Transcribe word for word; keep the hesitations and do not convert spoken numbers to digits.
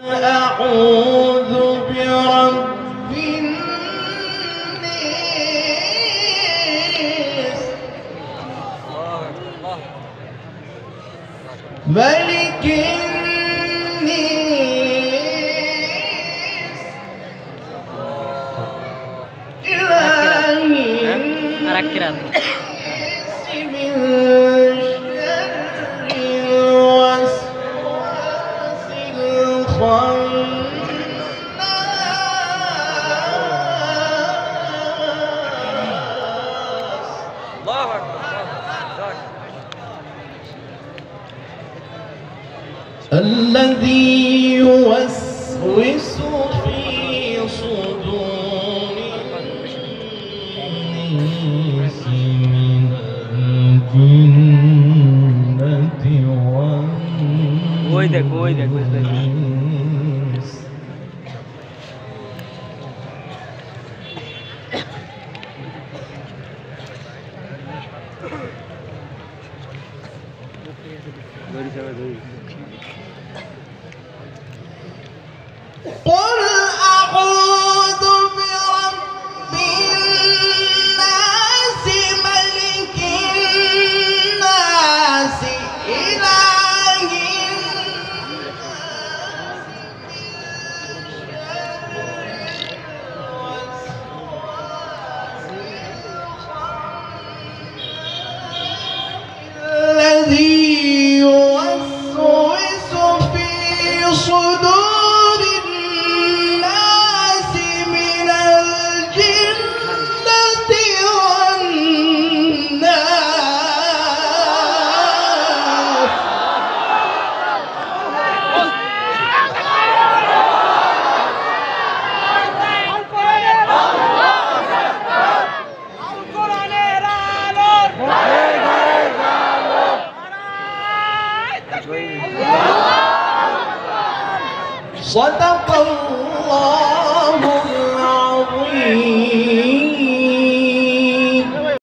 أعوذ برب الناس ملك الناس إله الناس من شر الوسواس الخناس الله أكبر. الذي يوسوس في صدور الناس من الجنة ويدك ويدك ويدك. والناس قل أعوذ برب الناس ملك الناس إله الناس الذي يوسوس في صدور الناس من الجنة والناس صدق الله